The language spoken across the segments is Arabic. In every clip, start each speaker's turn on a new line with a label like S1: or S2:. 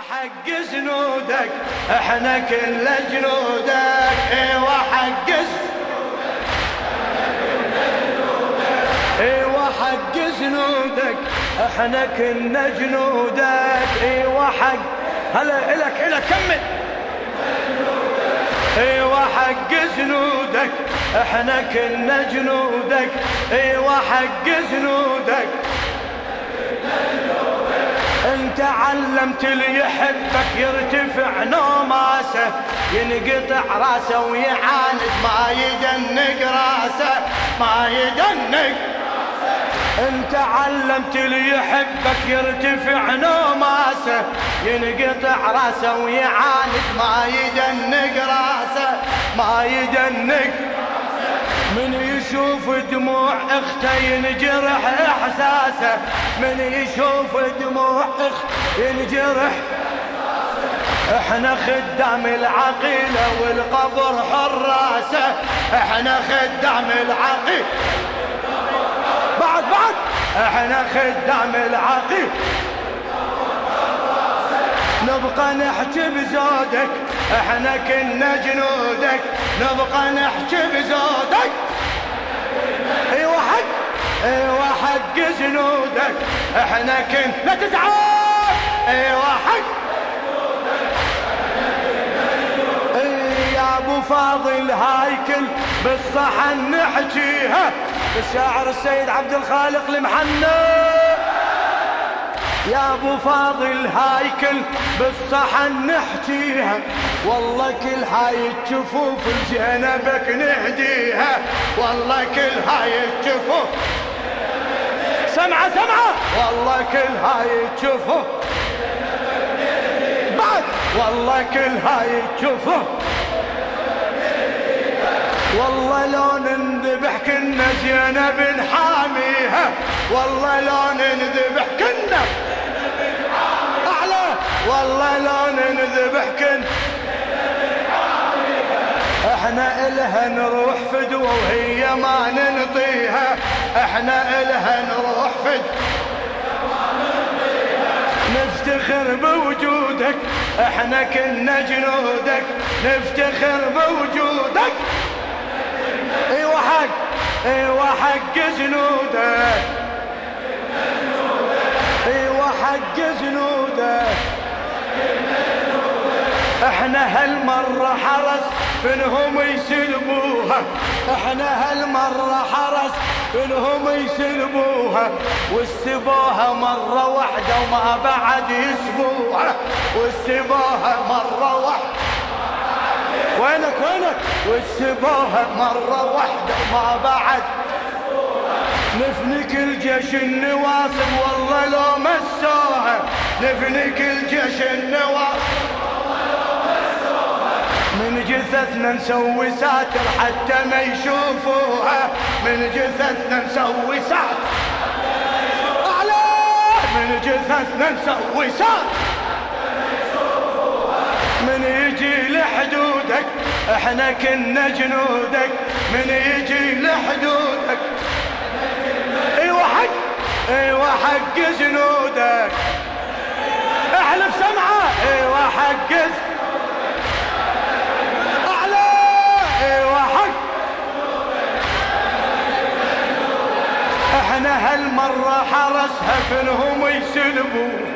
S1: حق جنودك احنا كل جنودك، ايوه حق ايوه حق جنودك احنا كنا جنودك، ايوه حق هلا الك كمل. ايوه حق جنودك احنا كنا جنودك، ايوه حق جنودك. انت علمت اللي يحبك يرتفع نوماسه، ينقطع راسه ويعاند ما يدنق راسه، ما يدنق. انت علمت اللي يحبك يرتفع نوماسه، ينقطع راسه ويعاند ما يدنق راسه، ما يدنق. من يشوف دموع اخته ينجرح احساسه، من يشوف دموع اخته ينجرح. احنا خدام العقيله والقبر حراسه، احنا خدام العقيله بعد احنا خدام العقيله. نبقى نحكي بزودك احنا كنا جنودك، نبقى نحكي بزودك. ايوه حق جنودك احنا كنا، لا تتعب. ايوه حق يا ابو فاضل هايكل بالصحن نحكيها، بالشاعر السيد عبد الخالق المحنى. يا ابو فاضل هايكل بالصحن نحكيها، والله كل هاي الجفوف لجنبك نهديها، والله كل هاي الجفوف سمعة والله كل هاي الجفوف بعد، والله كل هاي الجفوف. والله لو نذبح كنا زينب نحاميها، والله لو نذبح كنا أعلى، والله لو نذبح كنا احنا إلها نروح فدوة وهي ما ننطيها، احنا إلها نروح فدوة نفتخر بوجودك احنا كنا جنودك، نفتخر بوجودك. ايوه حق جنودك، ايوه حق جنودك. احنا هالمرة حرس فينهم يسلبوها، احنا هالمرة حرس فينهم يسلبوها، والسبوها مرة واحدة وما بعد يسبوها، والسبوها مرة واحدة. وينك والسبوها مرة واحدة وما بعد. نفنك الجيش النواصب والله لو مسوها، نفنك الجيش النواصب من جثثنا نسوي ساتر حتى ما يشوفوها، من جثثنا نسوي ساتر أعلى، من جثثنا نسوي ساتر. من يجي لحدودك احنا كنا جنودك، من يجي لحدودك. ايوه حق جنودك احلف سمعة. ايوه حق اعلى، ايوه حق. احنا هالمرة حرسها فينهم يسلبوا.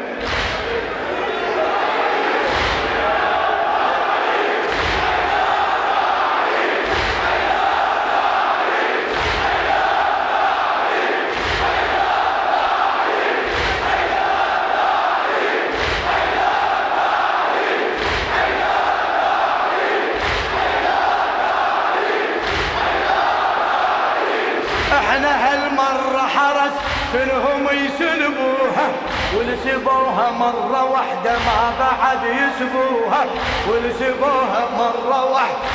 S1: احنا هالمرة حرس فينهم يسلبوها، والسبوها مرة واحدة ما بعد يسبوها، والسبوها مرة واحدة.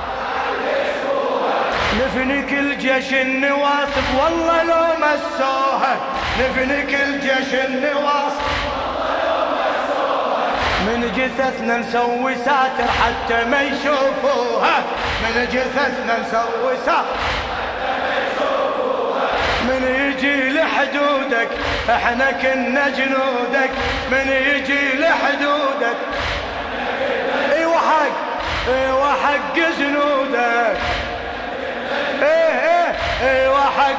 S1: نفنك الجيش النواصب والله لو مسوها، نفنك الجيش النواصب من جثثنا نسوي ساتر حتى ما يشوفوها، من جثثنا نسوي ساتر. من يجي لحدودك احنا كنا جنودك، من يجي لحدودك. ايوه حق جنودك، ايوه حق.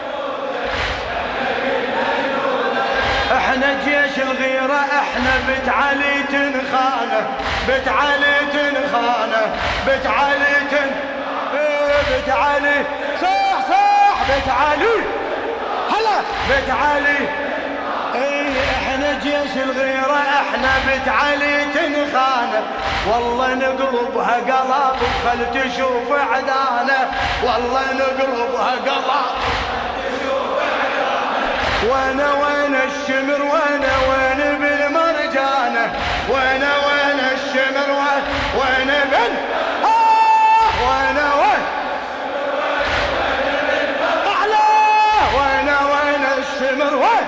S1: احنا جيش الغيرة، احنا بنت علي تنخانه، بنت علي تنخانه، بنت علي بنت علي، صح صح بنت علي، هلا بنت علي. احنا جيش الغيرة، احنا بنت علي تنخانه، والله نقلبها قلب وخل تشوف عدانه، والله نقلبها قلب وانا وين الشمر، وانا وين بالمرجانه، وانا وين الشمر، وين بال وانا وين اعلى، وانا وين الشمر وين.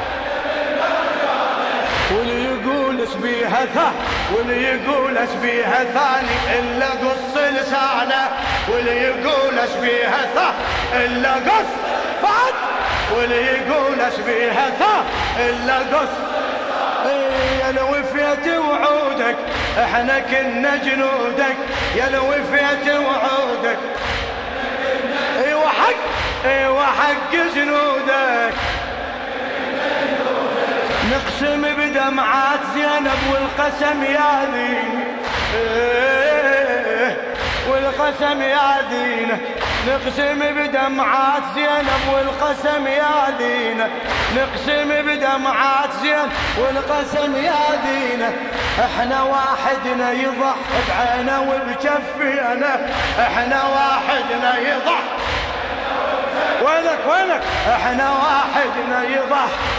S1: واللي يقول اسبيها واللي يقول اسبيها ثاني الا قص لسانه، واللي يقول اسبيها الا قص بعد، واللي يقول اسبيها الا قص. يا لو وفيت وعودك احنا كنا جنودك، يا لو وفيت وعودك، ايوه حق، ايوه حق جنودك. نقسم بدمعات زينب والقسم يا دين، والقسم يا دين، نقسم بدمعات زينب والقسم يا دين، نقسم بدمعات زينب والقسم يا دين. احنا واحدنا يضحي بعينه وبكفينا، احنا واحدنا يضحي، وينك وينك، احنا واحدنا يضحي.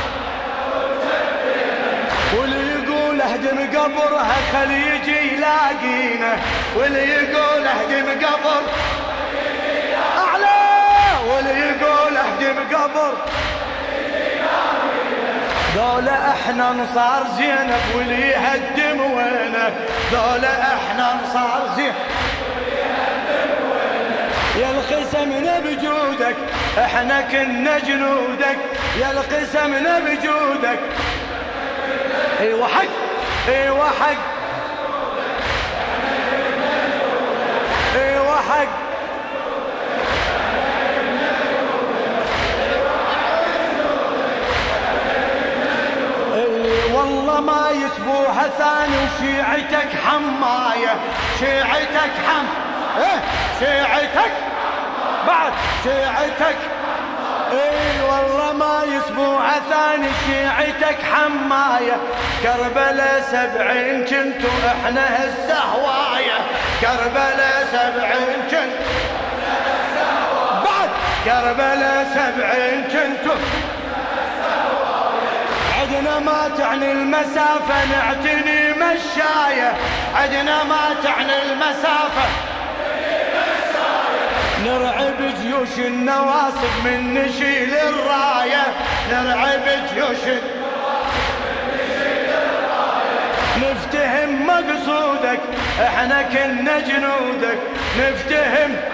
S1: واللي يقول اهدم قبرها خلي يجي يلاقينا، واللي يقول اهدم قبر اعلى، واللي يقول اهدم قبر. دولة احنا انصار زينب واللي يهدم وينه، دولة احنا انصار زينب يا القسمنا بجودك، احنا كنا جنودك، يا القسمنا بجودك. ايوه حق، ايوه حق، ايوه حق. والله ما يسبوها ثاني وشيعتك حمايه، شيعتك شيعتك بعد شيعتك. اي والله ما يسبوها ثاني شيعتك حمايه، كربلاء 70 كنتو احنا هسه هوايه، كربلاء 70 كنتو بعد، كربلاء 70 كنتو. عدنا ما تعني المسافة نعتني مشاية، عدنا ما تعني المسافة نرعب جيوش النواصب من نشيل الراية، نرعب جيوش النواصب من نشيل الراية. نفتهم مقصودك احنا كنا جنودك، نفتهم